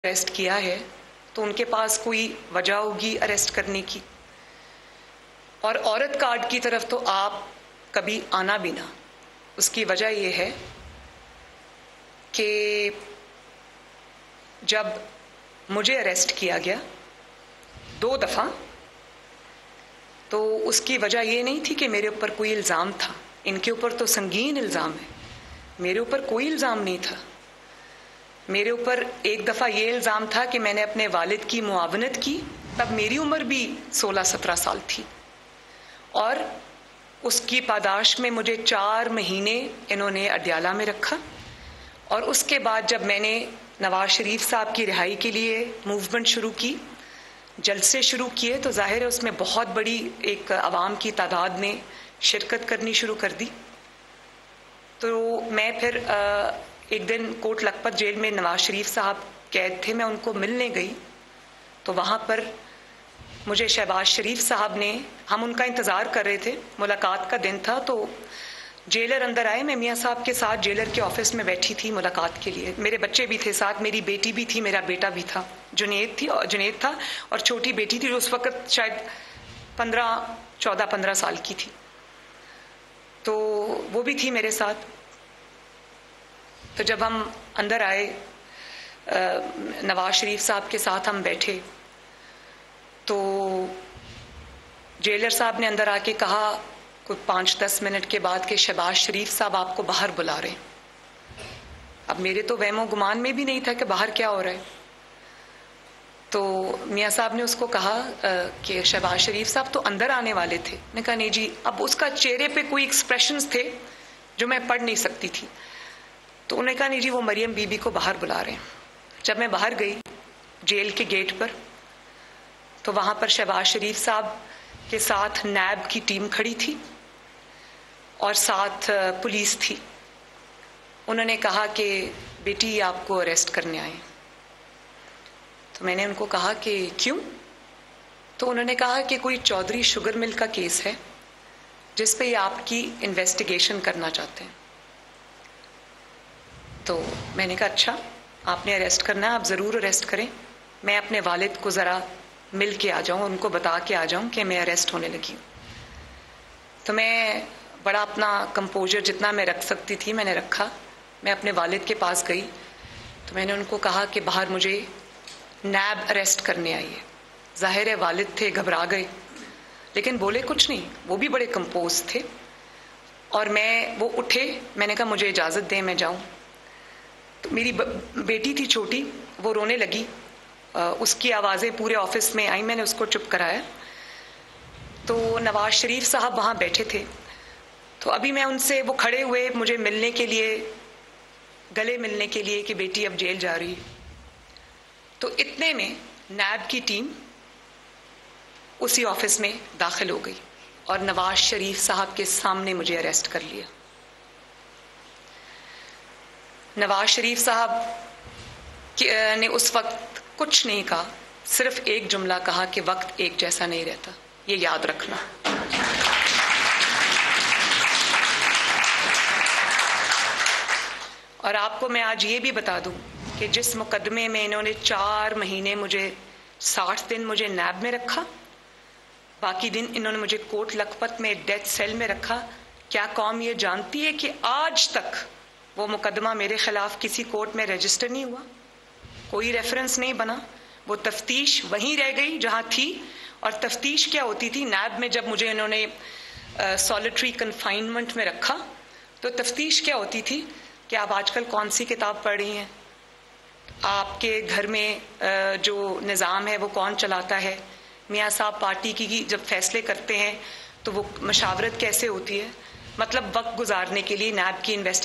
Arrest किया है तो उनके पास कोई वजह होगी अरेस्ट करने की। और औरत कार्ड की तरफ तो आप कभी आना भी ना। उसकी वजह यह है कि जब मुझे अरेस्ट किया गया 2 दफ़ा, तो उसकी वजह ये नहीं थी कि मेरे ऊपर कोई इल्ज़ाम था। इनके ऊपर तो संगीन इल्ज़ाम है, मेरे ऊपर कोई इल्ज़ाम नहीं था। मेरे ऊपर एक दफ़ा ये इल्ज़ाम था कि मैंने अपने वालिद की मुआवनत की, तब मेरी उम्र भी 16-17 साल थी, और उसकी पादाश में मुझे 4 महीने इन्होंने अडयाला में रखा। और उसके बाद जब मैंने नवाज शरीफ साहब की रिहाई के लिए मूवमेंट शुरू की, जलसे शुरू किए, तो जाहिर है उसमें बहुत बड़ी एक आवाम की तादाद ने शिरकत करनी शुरू कर दी। तो मैं फिर एक दिन कोट लखपत जेल में नवाज शरीफ साहब कैद थे, मैं उनको मिलने गई, तो वहाँ पर मुझे शहबाज शरीफ साहब ने, हम उनका इंतज़ार कर रहे थे, मुलाकात का दिन था, तो जेलर अंदर आए। मैं मियाँ साहब के साथ जेलर के ऑफिस में बैठी थी मुलाकात के लिए। मेरे बच्चे भी थे साथ, मेरी बेटी भी थी, मेरा बेटा भी था, जुनेद था, और छोटी बेटी थी जो उस वक़्त शायद 14-15 साल की थी, तो वो भी थी मेरे साथ। तो जब हम अंदर आए, नवाज शरीफ साहब के साथ हम बैठे, तो जेलर साहब ने अंदर आके कहा कुछ 5-10 मिनट के बाद कि शहबाज शरीफ साहब आपको बाहर बुला रहे हैं। अब मेरे तो वहमो गुमान में भी नहीं था कि बाहर क्या हो रहा है। तो मियाँ साहब ने उसको कहा कि शहबाज शरीफ साहब तो अंदर आने वाले थे। मैंने कहा नहीं जी। अब उसका चेहरे पे कोई एक्सप्रेशंस थे जो मैं पढ़ नहीं सकती थी, तो उन्होंने कहा नहीं जी, वो मरियम बीबी को बाहर बुला रहे हैं। जब मैं बाहर गई जेल के गेट पर, तो वहाँ पर शहबाज शरीफ साहब के साथ नैब की टीम खड़ी थी और साथ पुलिस थी। उन्होंने कहा कि बेटी आपको अरेस्ट करने आए। तो मैंने उनको कहा कि क्यों? तो उन्होंने कहा कि कोई चौधरी शुगर मिल का केस है जिस पे ये आपकी इन्वेस्टिगेशन करना चाहते हैं। तो मैंने कहा अच्छा, आपने अरेस्ट करना है, आप ज़रूर अरेस्ट करें, मैं अपने वालिद को ज़रा मिल के आ जाऊँ, उनको बता के आ जाऊँ कि मैं अरेस्ट होने लगी हूँ। तो मैं बड़ा अपना कंपोजर जितना मैं रख सकती थी मैंने रखा। मैं अपने वालिद के पास गई, तो मैंने उनको कहा कि बाहर मुझे नैब अरेस्ट करने आई है। जाहिर है वालिद थे, घबरा गए, लेकिन बोले कुछ नहीं, वो भी बड़े कंपोज थे। और वो उठे, मैंने कहा मुझे इजाज़त दें, मैं जाऊँ। तो मेरी बेटी थी छोटी, वो रोने लगी, उसकी आवाज़ें पूरे ऑफिस में आई, मैंने उसको चुप कराया। तो नवाज शरीफ साहब वहाँ बैठे थे, तो अभी मैं उनसे, वो खड़े हुए मुझे मिलने के लिए, गले मिलने के लिए कि बेटी अब जेल जा रही है। तो इतने में नैब की टीम उसी ऑफिस में दाखिल हो गई और नवाज शरीफ साहब के सामने मुझे अरेस्ट कर लिया। नवाज शरीफ साहब ने उस वक्त कुछ नहीं कहा, सिर्फ एक जुमला कहा कि वक्त एक जैसा नहीं रहता, ये याद रखना। और आपको मैं आज ये भी बता दूं कि जिस मुकदमे में इन्होंने 4 महीने मुझे, 60 दिन मुझे नैब में रखा, बाकी दिन इन्होंने मुझे कोट लखपत में डेथ सेल में रखा, क्या कौम ये जानती है कि आज तक वो मुकदमा मेरे खिलाफ किसी कोर्ट में रजिस्टर नहीं हुआ, कोई रेफरेंस नहीं बना, वो तफ्तीश वहीं रह गई जहां थी। और तफ्तीश क्या होती थी, नैब में जब मुझे इन्होंने सॉलिटरी कन्फाइनमेंट में रखा, तो तफ्तीश क्या होती थी कि आप आजकल कौन सी किताब पढ़ रही हैं, आपके घर में जो निज़ाम है वो कौन चलाता है, मियाँ साहब पार्टी की जब फैसले करते हैं तो वो मशावरत कैसे होती है। मतलब वक्त गुजारने के लिए नैब की